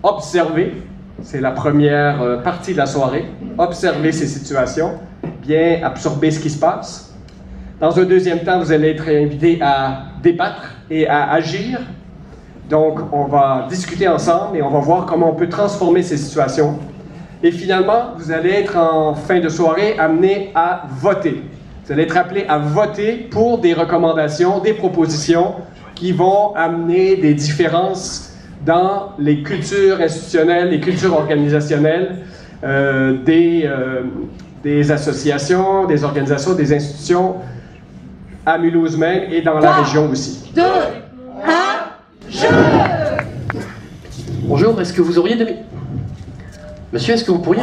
observer. C'est la première partie de la soirée. Observer ces situations, bien absorber ce qui se passe. Dans un deuxième temps, vous allez être invité à débattre et à agir. Donc, on va discuter ensemble et on va voir comment on peut transformer ces situations. Et finalement, vous allez être en fin de soirée amené à voter. Vous allez être appelé à voter pour des recommandations, des propositions qui vont amener des différences dans les cultures institutionnelles, les cultures organisationnelles des associations, des organisations, des institutions à Mulhouse même et dans la région aussi. 2, 1, jeu! Bonjour, est-ce que vous auriez de... Monsieur, est-ce que vous pourriez...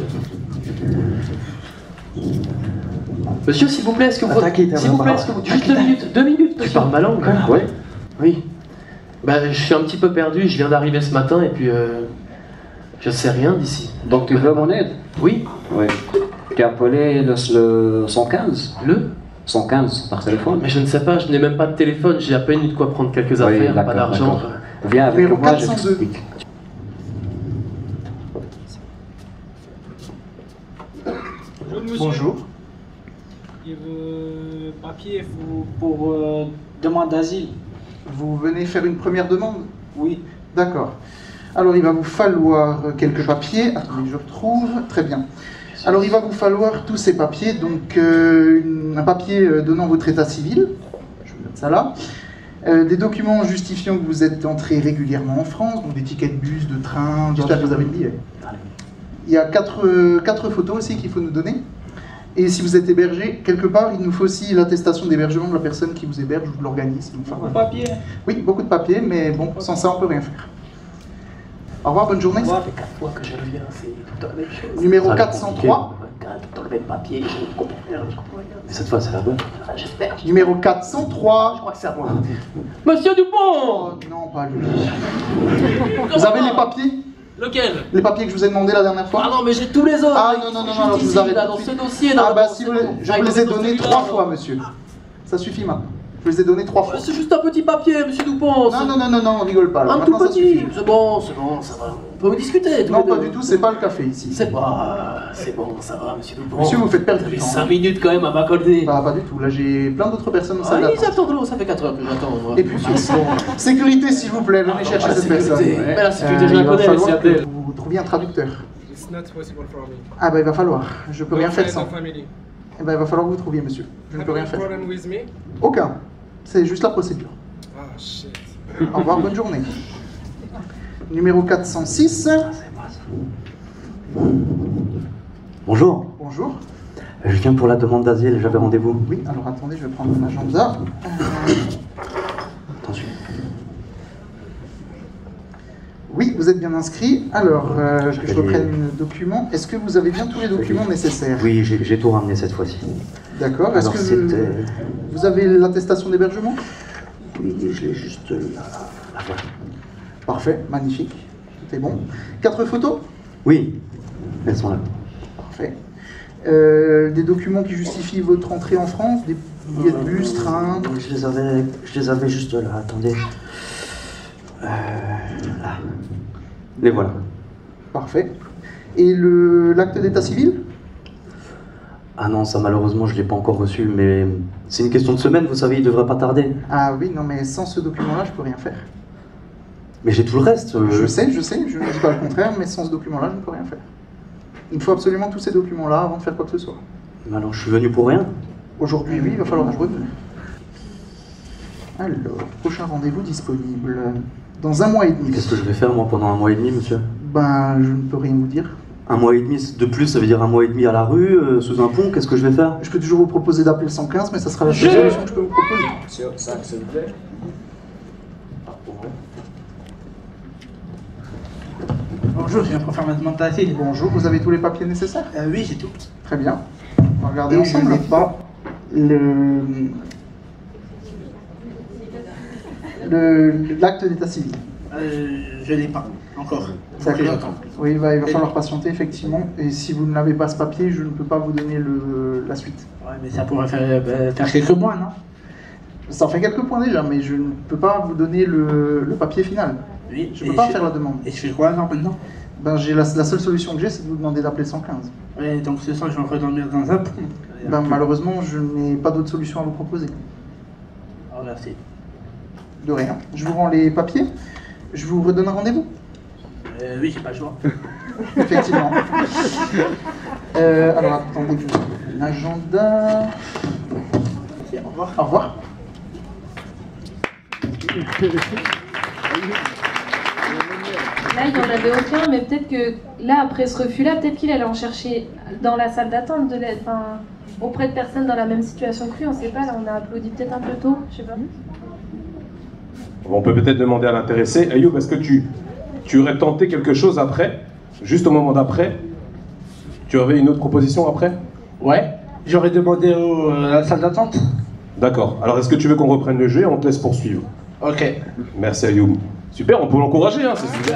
Monsieur, s'il vous plaît, est-ce que vous... S'il vous plaît, est-ce que vous... Juste 2 minutes, 2 minutes. Tu parles ma langue, hein? Ouais. Oui. Ben, je suis un petit peu perdu, je viens d'arriver ce matin et puis... je sais rien d'ici. Donc tu veux mon aide? Oui. Oui. Tu as appelé le 115? Le 115 par téléphone? Mais je ne sais pas, je n'ai même pas de téléphone, j'ai à peine eu de quoi prendre quelques affaires, pas d'argent. Viens avec moi, je t'explique. Bonjour monsieur. Bonjour. Il veut papier pour demande d'asile. Vous venez faire une première demande? Oui. D'accord. Alors il va vous falloir quelques papiers. Attendez, je retrouve. Très bien. Alors il va vous falloir tous ces papiers. Donc un papier donnant votre état civil. Je vais mettre ça là. Des documents justifiant que vous êtes entré régulièrement en France. Donc des tickets de bus, de train. J'espère que vous avez le billet. Il y a quatre photos aussi qu'il faut nous donner. Et si vous êtes hébergé quelque part, il nous faut aussi l'attestation d'hébergement de la personne qui vous héberge ou de l'organisme. Enfin, Beaucoup de papier. Oui, beaucoup de papiers, mais bon, sans ça, on peut rien faire. Au revoir, bonne journée. Ça fait 4 fois que je reviens, c'est tout le temps la même chose. Numéro 403. Tout le temps le même papier, je comprends rien. Mais cette fois, c'est la bonne. J'espère. Numéro 403. Je crois que c'est à moi. Monsieur Dupont! Oh non, pas lui. Vous avez les papiers? Lequel? Les papiers que je vous ai demandé la dernière fois? Ah non, mais j'ai tous les autres. Ah non, non, non, alors je vous arrête. Dans ce dossier. Ah bah si vous voulez, je vous les ai donnés 3 fois, monsieur. Ça suffit maintenant. Je vous les ai donnés 3 fois. C'est juste un petit papier, monsieur Dupont. Non, non, non, non, non, on rigole pas. Là. Un tout Maintenant, ça petit. suffit. C'est bon, ça va. On peut discuter. Non, pas du tout, c'est pas le café ici. C'est pas. C'est bon, ça va, monsieur Dupont. Monsieur, vous faites perdre du temps. 5 minutes quand même à m'accorder. Pas du tout, là j'ai plein d'autres personnes au Ah, salle ils attendent l'eau, ça fait 4 heures que j'attends. Moi. Et puis, sécurité s'il vous plaît, venez chercher cette personne. Mais la sécurité, je la Il va connais, falloir c'est que Abdel. vous trouviez un traducteur. It's not possible for me. Ah bah il va falloir, je peux rien faire sans. Family. Eh ben il va falloir que vous trouviez monsieur, je ne peux rien faire. Problem with me? Aucun, c'est juste la procédure. Ah shit. Au revoir, bonne journée. Numéro 406. Bonjour, Bonjour. je viens pour la demande d'asile, j'avais rendez-vous. Oui, alors attendez, je vais prendre mon agenda. Attention. Oui, vous êtes bien inscrit. Alors, que je reprenne le document. Est-ce que vous avez bien tous les documents nécessaires? Oui, j'ai tout ramené cette fois-ci. D'accord. Est-ce Alors, que vous avez l'attestation d'hébergement? Oui, je l'ai juste là. Voilà. Parfait, magnifique. Tout est bon. 4 photos? Oui, elles sont là. Parfait. Des documents qui justifient votre entrée en France? Des billets de bus, train? Je les avais juste là, attendez. Là. Les voilà. Parfait. Et l'acte d'état civil? Ah non, ça malheureusement je ne l'ai pas encore reçu, mais c'est une question de semaine, vous savez, il ne devrait pas tarder. Ah oui, non mais sans ce document-là, je peux rien faire. Mais j'ai tout le reste. Je sais, je ne dis pas le contraire, mais sans ce document-là, je ne peux rien faire. Il me faut absolument tous ces documents-là avant de faire quoi que ce soit. Mais alors je suis venu pour rien. Aujourd'hui, oui, il va falloir que je revienne. Alors, prochain rendez-vous disponible dans 1 mois et demi. Qu'est-ce que je vais faire moi pendant 1 mois et demi, monsieur? Ben, je ne peux rien vous dire. 1 mois et demi de plus, ça veut dire 1 mois et demi à la rue, sous un pont, qu'est-ce que je vais faire? Je peux toujours vous proposer d'appeler le 115, mais ça sera la seule solution que je peux vous proposer. Sur ça, s'il vous plaît. Bonjour, je viens pour faire ma demande d'asile. Bonjour, vous avez tous les papiers nécessaires? Oui, j'ai tout. Très bien. On va regarder Et ensemble. je n'ai pas l'acte d'état civil. Je l'ai pas, encore. D'accord. J'attends. Oui, il va falloir patienter, effectivement. Et si vous n'avez pas ce papier, je ne peux pas vous donner la suite. Ouais, mais ça pourrait faire quelques mois, non? Ça en fait quelques points déjà, mais je ne peux pas vous donner le papier final. Oui. Je peux pas faire la demande. Et je fais quoi alors maintenant? Ben, la seule solution que j'ai, c'est de vous demander d'appeler le 115. Ouais, donc ce soir je vais redormir dans un pont. Ben, malheureusement, je n'ai pas d'autre solution à vous proposer. Oh, merci. De rien. Je vous rends les papiers. Je vous redonne un rendez-vous. Oui, j'ai pas le choix. Effectivement. Alors, attendez, je vais l'agenda. Au revoir. Au revoir. Là, il n'y en avait aucun, mais peut-être que là, après ce refus-là, peut-être qu'il allait en chercher dans la salle d'attente de l'aide, enfin, auprès de personnes dans la même situation que lui. On ne sait pas, là, on a applaudi peut-être un peu tôt, je sais pas. On peut peut-être demander à l'intéressé. Ayoub, est-ce que tu aurais tenté quelque chose après? Juste au moment d'après? Tu avais une autre proposition après? Ouais, j'aurais demandé à la salle d'attente. D'accord. Alors, est-ce que tu veux qu'on reprenne le jeu et on te laisse poursuivre? Ok. Merci Ayoub. Super, on peut l'encourager, hein, c'est super.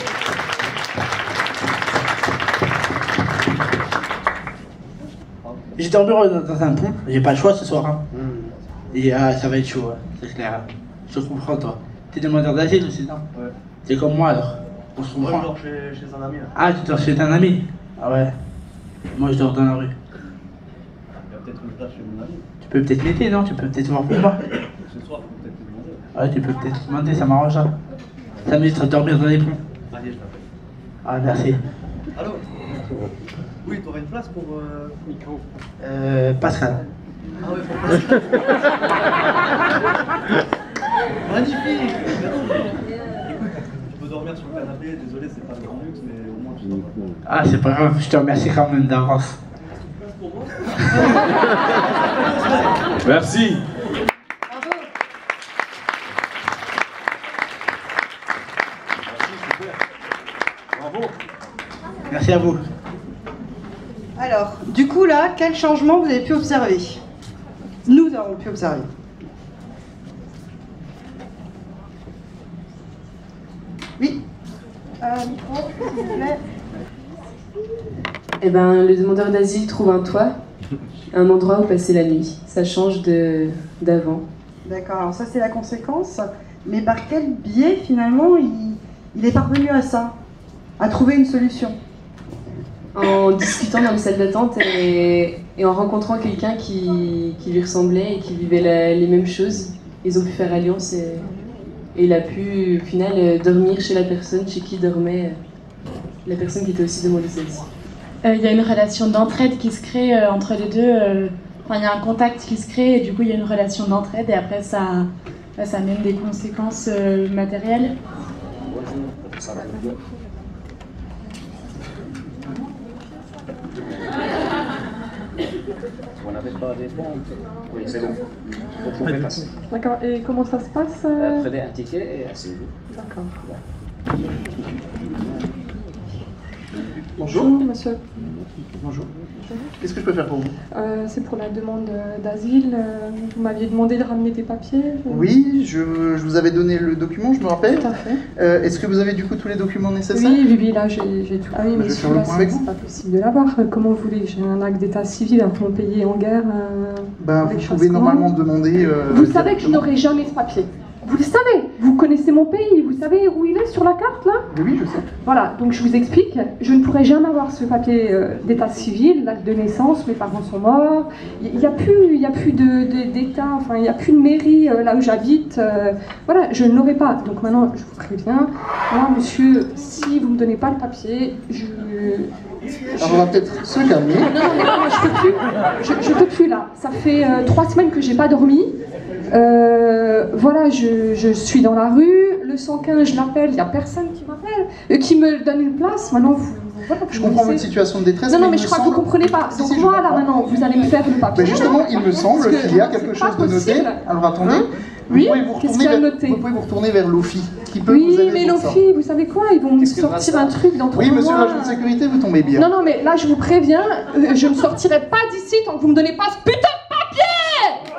J'ai dormi dans un pont, j'ai pas le choix ce soir. Hein. Et ça va être chaud, c'est clair. Je comprends toi. T'es demandeur d'asile aussi, non? Ouais. T'es comme moi alors. On se comprend. Moi, je dors chez un ami. Là. Ah, tu dors chez un ami? Ah ouais. Moi je dors dans la rue. Il y a peut-être une place chez mon ami. Tu peux peut-être m'aider, non? Tu peux peut-être voir pour moi. Ce soir, faut peut-être te demander. Ouais, tu peux peut-être demander, ça m'arrangera. Ça m'évite de dormir dans les ponts. Allez, je l'appelle. Ah, merci. Allô? Oui, t'aurais une place pour micro. Pascal. Ah ouais, pour Pascal. Magnifique. Écoute, tu peux dormir sur le canapé. Désolé, c'est pas le grand luxe, mais au moins tu t'en vas. Ah, c'est pas grave, je te remercie quand même d'avance. Merci. Bravo. Merci à vous. Alors, du coup là, quel changement vous avez pu observer? Nous avons pu observer. Oui. Micro, s'il vous plaît. Eh ben, le demandeur d'asile trouve un toit, un endroit où passer la nuit. Ça change d'avant. D'accord, alors ça c'est la conséquence. Mais par quel biais finalement il est parvenu à ça? À trouver une solution? En discutant dans les salles d'attente et en rencontrant quelqu'un qui lui ressemblait et qui vivait les mêmes choses, ils ont pu faire alliance et il a pu au final dormir chez la personne chez qui dormait la personne qui était aussi demandeuse d'asile. Il y a une relation d'entraide qui se crée entre les deux. Il y a un contact qui se crée et du coup il y a une relation d'entraide et après ça amène des conséquences matérielles. On n'avait pas des points. Oui, c'est bon. Vous pouvez passer. D'accord, et comment ça se passe Prenez un ticket et asseyez-vous. D'accord. Bonjour. Monsieur. Bonjour. Qu'est-ce que je peux faire pour vous? C'est pour la demande d'asile. Vous m'aviez demandé de ramener des papiers. Oui, je vous avais donné le document, je me rappelle. Tout à fait. Est-ce que vous avez du coup tous les documents nécessaires? Oui, là j'ai tout. Ah oui, mais je vais faire le point avec vous. c'est pas possible de l'avoir. Comment vous voulez? J'ai un acte d'état civil, mon pays est en guerre. Ben, vous pouvez normalement demander... Vous savez que je n'aurai jamais ce papier. Vous le savez, vous connaissez mon pays, vous savez où il est sur la carte là? Oui, je sais. Voilà, donc je vous explique, je ne pourrai jamais avoir ce papier d'état civil, l'acte de naissance, mes parents sont morts, il n'y a plus d'état, enfin il n'y a plus de mairie là où j'habite, voilà, je ne l'aurai pas. Donc maintenant, je vous préviens, moi monsieur, si vous ne me donnez pas le papier, Alors on va peut-être se calmer. Non, je peux plus. Je peux plus là. Ça fait 3 semaines que j'ai pas dormi. Voilà, je suis dans la rue. Le 115, je l'appelle. Il n'y a personne qui m'appelle, qui me donne une place. Maintenant, voilà, je comprends votre situation de détresse. Non, mais je crois que vous comprenez pas. Donc moi, là maintenant, vous allez me faire le papier. Mais justement, il me semble qu'il y a quelque chose de noté. Alors attendez. Oui, qu'est-ce qu'il y a noté? Vous pouvez vous retourner vers l'OFI, qui peut vous aider. Oui, mais l'OFI, vous savez quoi? Ils vont me sortir un truc dans 3 mois. Oui, monsieur l'agent de sécurité, vous tombez bien. Non, mais là, je vous préviens, je ne sortirai pas d'ici tant que vous me donnez pas ce putain de papier.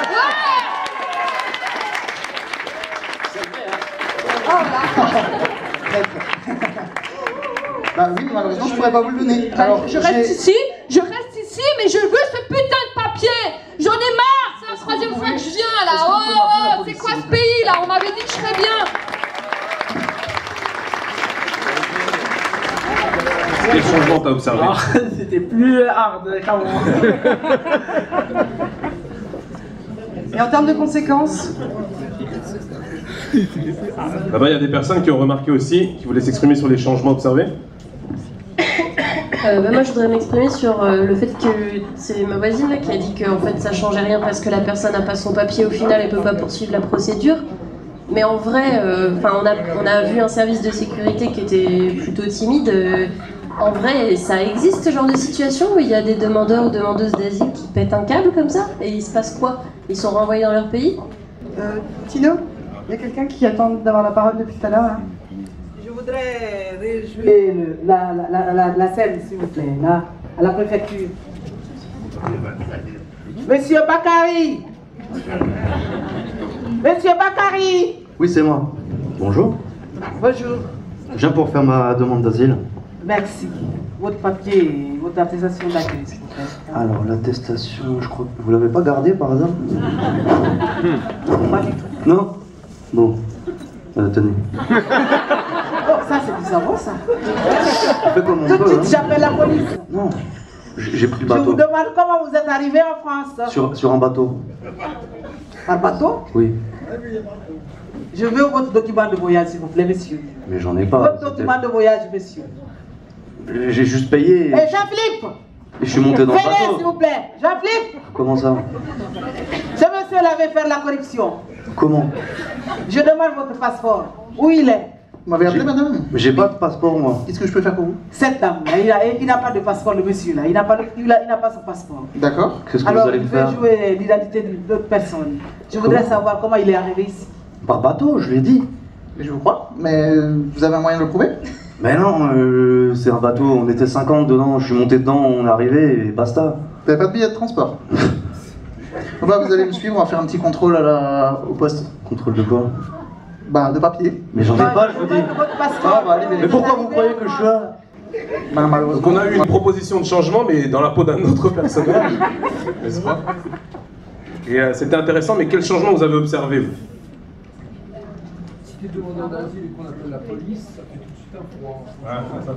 Bah oui, malheureusement, je pourrais pas vous le donner. Alors, je reste ici, mais je veux ce putain de papier. J'en ai marre, c'est la 3e fois que je viens là. Oh, c'est quoi ce pays là? On m'avait dit que je serais bien. changements t'as observé? C'était plus hard qu'avant. Et en termes de conséquences? Là-bas, il y a des personnes qui ont remarqué aussi, qui voulaient s'exprimer sur les changements observés. Moi, je voudrais m'exprimer sur le fait que c'est ma voisine là, qui a dit que en fait, ça changeait rien parce que la personne n'a pas son papier, au final, elle peut pas poursuivre la procédure. Mais en vrai, on a vu un service de sécurité qui était plutôt timide. En vrai, ça existe ce genre de situation où il y a des demandeurs ou demandeuses d'asile qui pètent un câble comme ça? Et il se passe quoi? Ils sont renvoyés dans leur pays? Tino, il y a quelqu'un qui attend d'avoir la parole depuis tout à l'heure là. Je voudrais réjouir la scène, s'il vous plaît, là, à la préfecture. Monsieur Bakary! Monsieur Bakary! Oui, c'est moi. Bonjour. Bonjour. Je viens pour faire ma demande d'asile. Merci. Votre papier, votre attestation d'accueil, s'il vous plaît. Alors, l'attestation, je crois que vous l'avez pas gardée par hasard? Pas du tout. Non? Bon. Tenez. Oh, ça, c'est bizarre, ça. Fais comme on Tout de peut, suite, hein. j'appelle la police. Non. J'ai pris le Je bateau. vous demande comment vous êtes arrivé en France. Sur un bateau. Par bateau? Oui. Je veux votre document de voyage, s'il vous plaît, monsieur. Mais j'en ai pas. Votre document de voyage, monsieur. J'ai juste payé. Et Jean-Philippe! Et je suis monté dans le Venez, s'il bateau. vous plaît. Jean-Philippe! Comment ça? Ce monsieur-là veut faire la corruption. Comment? Je demande votre passeport. Où il est? Vous m'avez appelé, madame? Mais j'ai pas de passeport, moi. Qu'est-ce que je peux faire pour vous? Cette dame-là, il n'a pas de passeport, le monsieur-là. Il n'a pas son passeport. D'accord. Qu'est-ce que Alors, vous allez il faire? veut jouer l'identité d'une autre personne. Je voudrais savoir comment il est arrivé ici. Par bateau, je l'ai dit. Je vous crois, mais vous avez un moyen de le prouver? Mais non, c'est un bateau, on était 50 dedans, je suis monté dedans, on est arrivé et basta. Vous n'avez pas de billet de transport? Bon, bah, vous allez me suivre, on va faire un petit contrôle au poste. Contrôle de quoi? Bah, de papier. Mais j'en ai pas, je vous dis. Votre passeport. Ah, bah, allez, Mais pourquoi vous croyez que je suis là? Bah, malheureusement. Donc on a eu une proposition de changement, mais dans la peau d'un autre personnage, n'est-ce pas? Et c'était intéressant, mais quel changement vous avez observé, vous? Si tu es demandeur d'asile et qu'on appelle la police, ça fait tout de suite un froid. Ça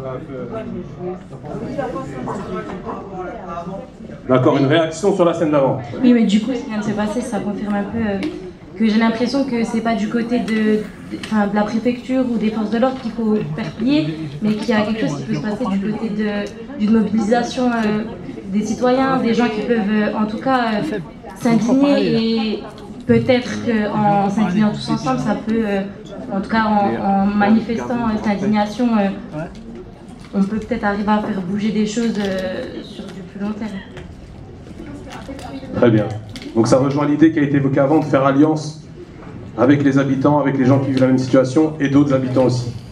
va un peu... D'accord, une réaction sur la scène d'avant. Oui, mais du coup, ce qui vient de se passer, ça confirme un peu que j'ai l'impression que c'est pas du côté de la préfecture ou des forces de l'ordre qu'il faut faire plier, mais qu'il y a quelque chose qui peut se passer du côté d'une mobilisation des citoyens, des gens qui peuvent en tout cas s'indigner, et peut-être qu'en s'indignant tous ensemble, ça peut, en tout cas en manifestant cette indignation, on peut peut-être arriver à faire bouger des choses sur du plus long terme. Très bien. Donc ça rejoint l'idée qui a été évoquée avant de faire alliance avec les habitants, avec les gens qui vivent la même situation et d'autres habitants aussi.